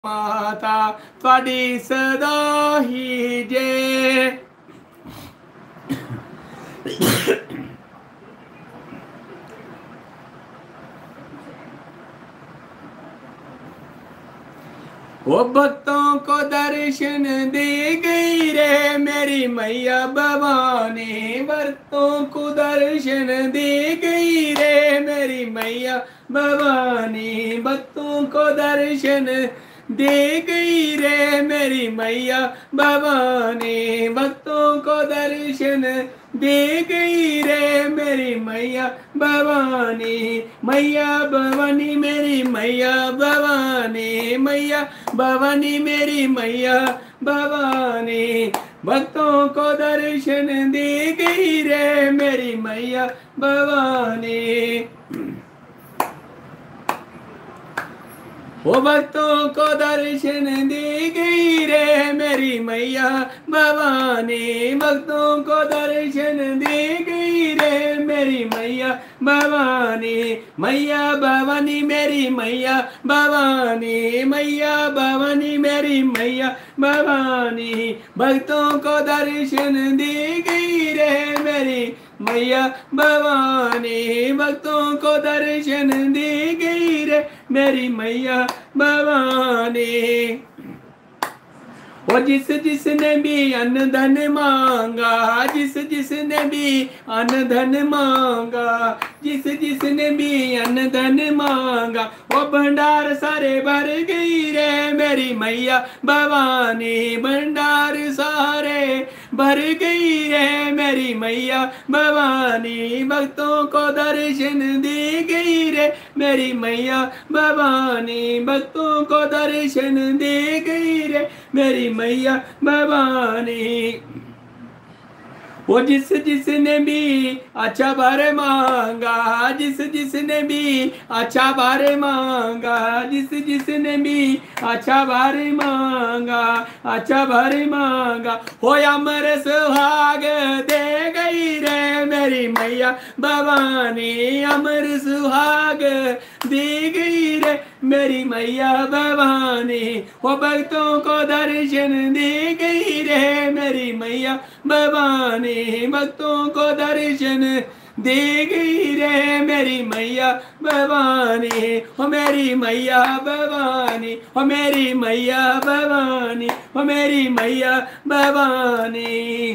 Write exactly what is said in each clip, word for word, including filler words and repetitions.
माता त्वाडी सदा ही जे। वो भक्तों को दर्शन दे गई रे मेरी मैया भवानी, भक्तों को दर्शन दे गई रे मेरी मैया भवानी, भक्तों को दर्शन दे गई रे मेरी मैया भवानी, भक्तों को दर्शन दे गई रे मेरी मैया भवानी, मैया भवानी मेरी मैया भवानी, मैया भवानी मेरी मैया भवानी, भक्तों को दर्शन दे गई रे मेरी मैया भवानी। वो भक्तों को दर्शन दे गई रे मेरी मैया भवानी, भक्तों को दर्शन दे गई रे मेरी मैया भवानी, मैया भवानी मेरी मैया भवानी, मैया भवानी मेरी मैया भवानी, भक्तों को दर्शन दे गई रे मेरी मैया भवानी, भक्तों को दर्शन दे गई रे मेरी मैया भवानी। वो जिस जिसने भी अन्न धन मांगा, जिस जिसने भी अन्न धन मांगा, जिस जिसने भी अन्न धन मांगा, वो भंडार सारे भर गई रे मेरी मैया भवानी, भंडार सारे भर गई रे मेरी मैया भवानी, भक्तों को दर्शन दे गई रे मेरी मैया भवानी, भक्तों को दर्शन दे गई रे मेरी मैया भवानी। वो जिस जिसने भी अच्छा भर मांगा, जिस जिसने भी अच्छा भर मांगा, जिस जिसने भी अच्छा भर मांगा, अच्छा भर मांगा, हो अमर सुहाग दे गई रे मेरी मैया भवानी, अमर सुहाग दे गई रे मेरी मैया भवानी, वो भक्तों को दर्शन दे गई रे मेरी मैया भवानी, भक्तों को दर्शन दे गई रे मेरी मैया भवानी, हो मेरी मैया भवानी, हो मेरी मैया भवानी, हो मेरी मैया भवानी।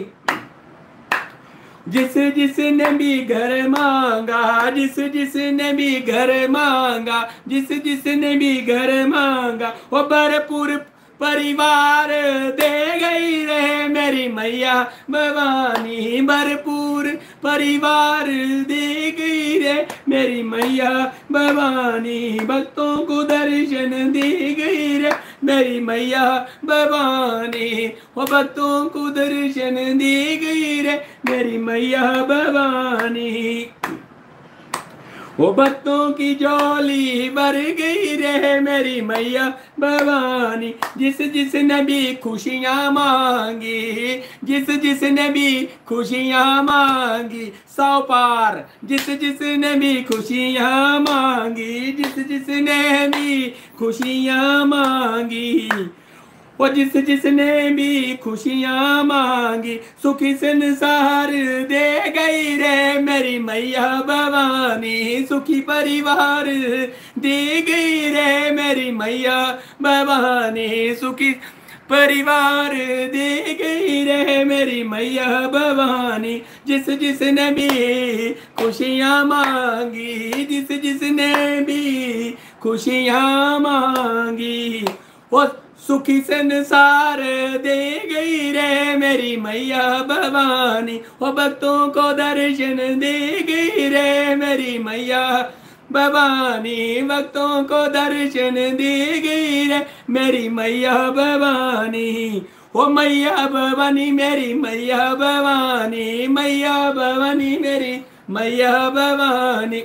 जिस जिसने भी घर मांगा, जिस जिसने भी घर मांगा, जिस जिसने भी घर मांगा, वो भरपूर परिवार दे गई रे मेरी मैया भवानी, भरपूर परिवार दे गई रे मेरी मैया भवानी, भक्तों को दर्शन दे गई रे मेरी मैया भवानी, वो भक्तों को दर्शन दे गई रे मेरी मैया भवानी। वो भक्तों की झोली भर गई रे मेरी मैया भवानी, जिस जिसने भी खुशियाँ मांगी, जिस जिसने भी खुशियाँ मांगी, सौ पार जिस जिसने भी खुशियाँ मांगी, जिस जिसने भी खुशियाँ मांगी, वो जिस जिसने भी खुशियाँ मांगी, सुखी संसार दे गई रे मेरी मैया भवानी, सुखी परिवार दे गई रे मेरी मैया भवानी, सुखी परिवार दे गई रे मेरी मैया भवानी, जिस जिसने भी खुशियाँ मांगी, जिस जिसने भी खुशियाँ मांगी, वो सुखी संसार दे गई रे मेरी मैया भवानी, वो भक्तों को दर्शन दे गई रे मेरी मैया भवानी, भक्तों को दर्शन दे गई रे मेरी मैया भवानी, ओ मैया भवानी मेरी मैया भवानी, मैया भवानी मेरी मैया भवानी।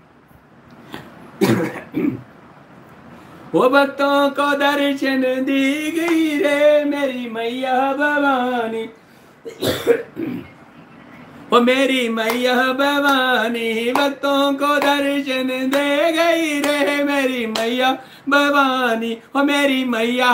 वो भक्तों को दर्शन दी गई रे मेरी मैया भवानी, वो मेरी मैया भवानी, भक्तों को दर्शन दे गई रे मेरी मैया भवानी हो मेरी मैया